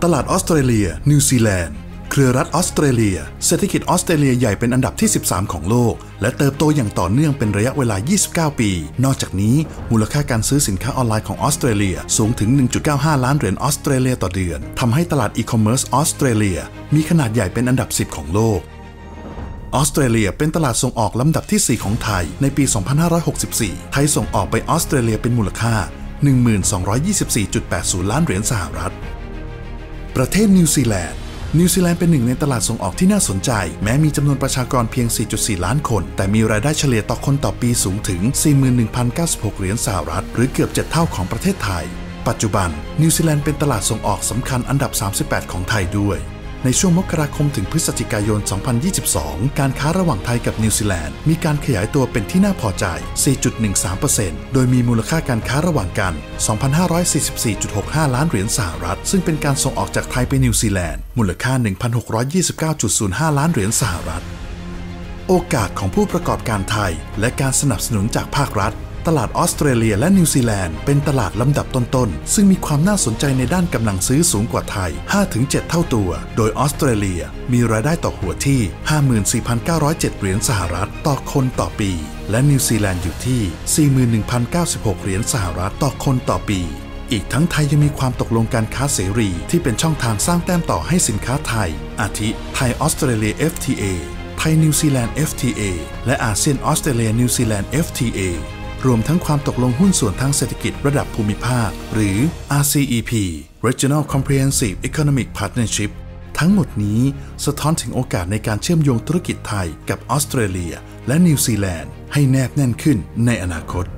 ลาดออสเตรเลียนิวซีแลนด์เครือรัฐออสเตรเลียเศรษฐกิจออสเตรเลียใหญ่เป็นอันดับที่ 13 ของโลกและเติบโตอย่างต่อเนื่องเป็นระยะเวลา 29 ปี นอกจากนี้มูลค่าการซื้อสินค้าออนไลน์ของออสเตรเลียสูงถึง 1.95 ล้านเหรียญออสเตรเลียต่อเดือนทำให้ตลาดอีคอมเมิร์ซออสเตรเลียมีขนาดใหญ่เป็นอันดับ 10 ของโลกออสเตรเลียเป็นตลาดส่งออกลำดับที่ 4 ของไทยในปี 2564 ไทยส่งออกไปออสเตรเลียเป็นมูลค่า 1224.80 ล้านเหรียญสหรัฐประเทศนิวซีแลนด์เป็นหนึ่งในตลาดส่งออกที่น่าสนใจแม้มีจำนวนประชากรเพียง 4.4 ล้านคนแต่มีรายได้เฉลี่ยต่อคนต่อปีสูงถึง 41,096 เหรียญสหรัฐหรือเกือบ 7 เท่าของประเทศไทยปัจจุบันนิวซีแลนด์เป็นตลาดส่งออกสำคัญอันดับ 38 ของไทยด้วยในช่วงมกราคมถึงพฤศจิกายน 2022 การค้าระหว่างไทยกับนิวซีแลนด์มีการขยายตัวเป็นที่น่าพอใจ 4.13% โดยมีมูลค่าการค้าระหว่างกัน 2,544.65 ล้านเหรียญสหรัฐซึ่งเป็นการส่งออกจากไทยไปนิวซีแลนด์มูลค่า 1,629.05 ล้านเหรียญสหรัฐโอกาสของผู้ประกอบการไทยและการสนับสนุนจากภาครัฐตลาดออสเตรเลียและนิวซีแลนด์เป็นตลาดลำดับต้นๆซึ่งมีความน่าสนใจในด้านกำลังซื้อสูงกว่าไทย 5-7 เท่าตัวโดยออสเตรเลียมีรายได้ต่อหัวที่ 54,907 เหรียญสหรัฐต่อคนต่อปีและนิวซีแลนด์อยู่ที่ 41,096 เหรียญสหรัฐต่อคนต่อปีอีกทั้งไทยยังมีความตกลงการค้าเสรีที่เป็นช่องทางสร้างแต้มต่อให้สินค้าไทยอาทิไทยออสเตรเลีย FTA ไทยนิวซีแลนด์ FTA และอาเซียนออสเตรเลียนิวซีแลนด์ FTAรวมทั้งความตกลงหุ้นส่วนทางเศรษฐกิจระดับภูมิภาคหรือ RCEP Regional Comprehensive Economic Partnership ทั้งหมดนี้สะท้อนถึงโอกาสในการเชื่อมโยงธุรกิจไทยกับออสเตรเลียและนิวซีแลนด์ให้แนบแน่นขึ้นในอนาคต